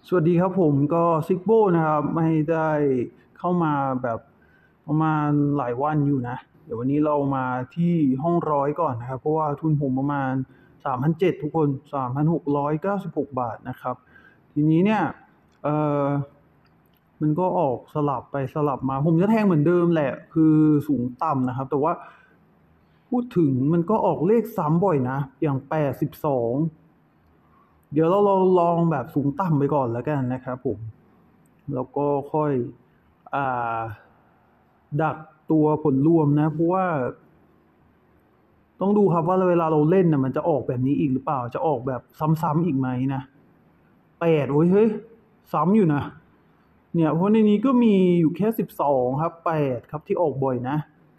สวัสดีครับผมก็ซิกโบนะครับไม่ได้เข้ามาแบบประมาณหลายวันอยู่นะเดี๋ยววันนี้เรามาที่ห้องร้อยก่อนนะครับเพราะว่าทุนผมประมาณ3,700ทุกคน3,696 บาทนะครับทีนี้เนี่ยเออมันก็ออกสลับไปสลับมาผมจะแทงเหมือนเดิมแหละคือสูงต่ำนะครับแต่ว่าพูดถึงมันก็ออกเลขซ้ำบ่อยนะอย่าง82เดี๋ยวเราลองแบบสูงต่ำไปก่อนแล้วกันนะครับผม แล้วก็ค่อยอ่าดักตัวผลรวมนะเพราะว่าต้องดูครับว่าเวลาเราเล่นนะมันจะออกแบบนี้อีกหรือเปล่าจะออกแบบซ้ำๆอีกไหมนะ8โอ้ยเฮ้ยซ้ำอยู่นะเนี่ยเพราะในนี้ก็มีอยู่แค่12ครับ8ครับที่ออกบ่อยนะ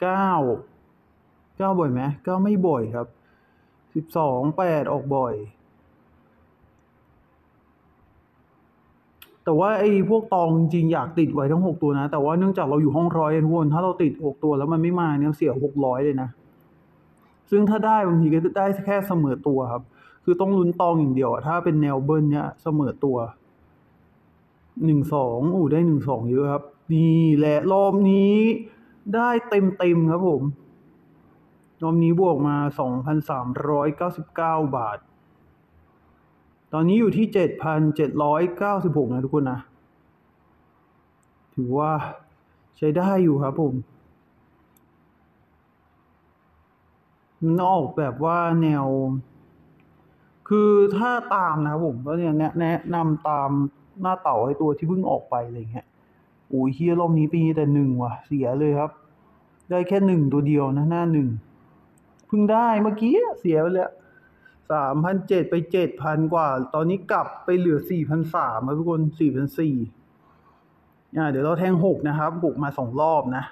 9บ่อยไหม9ไม่บ่อยครับ12 8ออกบ่อย แต่ว่าไอ้พวกตองจริงๆอยากติดไว้ทั้ง6 ตัวนะแต่ว่าเนื่องจากเราอยู่ห้องร้อยทุกคนถ้าเราติด6 ตัวแล้วมันไม่มาเนี่ยเสีย600เลยนะซึ่งถ้าได้บางทีก็ได้แค่เสมอตัวครับคือต้องลุ้นตองอย่างเดียวอะถ้าเป็นแนวเบิ้ลเนี่ยเสมอตัว12ได้12เยอะครับนี่แหละรอบนี้ได้เต็มครับผมรอบนี้บวกมา2,399 บาทตอนนี้อยู่ที่7,796นะทุกคนนะถือว่าใช้ได้อยู่ครับผม มันออกแบบว่าแนว คือถ้าตามนะผมก็เนี่ยแนะนำตามหน้าเต่าไอ้ตัวที่เพิ่งออกไปอะไรเงี้ยโอ้ยเฮียรอบนี้ปีแต่หนึ่งว่ะเสียเลยครับ ได้แค่หนึ่งตัวเดียวนะหน้าหนึ่งเพิ่งได้เมื่อกี้เสียไปแล้ว3,700ไป7,000 กว่าตอนนี้กลับไปเหลือ4,300ครับทุกคน4,400เดี๋ยวเราแทง6นะครับ6มา2 รอบนะ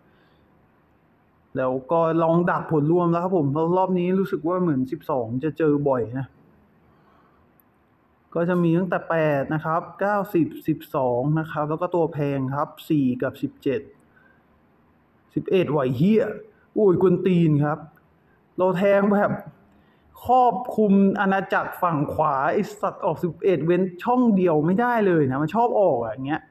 แล้วก็ลองดักผลรวมแล้วครับผมเพราะรอบนี้รู้สึกว่าเหมือน12จะเจอบ่อยนะก็จะมีตั้งแต่8นะครับ9 10 12นะครับแล้วก็ตัวแพงครับ4กับ17 11ไหวเหี้ยอุ้ยกวนตีนครับเราแทงแบบครอบคลุมอาณาจักรฝั่งขวาไอ้สัตว์ออก11เว้นช่องเดียวไม่ได้เลยนะมันชอบออกอย่างเงี้ย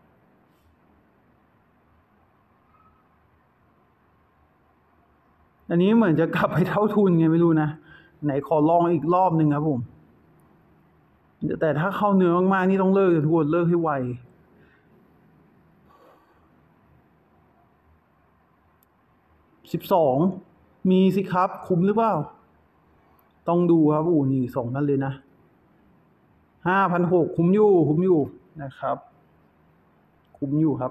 อันนี้เหมือนจะกลับไปเท่าทุนไงไม่รู้นะไหนขอลองอีกรอบหนึ่งครับผมแต่ถ้าเข้าเนื้อมากๆนี่ต้องเลิกเลยทุกคนเลิกให้ไว12มีสิครับคุ้มหรือเปล่าต้องดูครับนี่2 พันเลยนะ5,600คุ้มอยู่นะครับคุ้มอยู่ครับ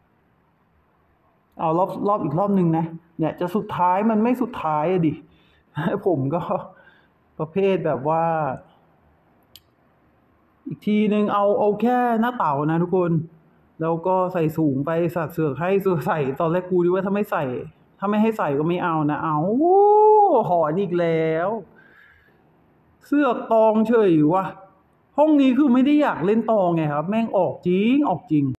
เอารอบอีกรอบหนึ่งนะเนี่ยจะสุดท้ายมันไม่สุดท้ายอะดิผมก็ประเภทแบบว่าอีกทีหนึ่งเอาแค่หน้าเต่านะทุกคนแล้วก็ใส่สูงไปสัตว์เสือกให้เสือกใส่ตอนแรกกูดิว่าถ้าไม่ใส่ถ้าไม่ให้ใส่ก็ไม่เอานะเอาหอนอีกแล้วเสือกตองเฉยวะห้องนี้คือไม่ได้อยากเล่นตองไงครับแม่งออกจริง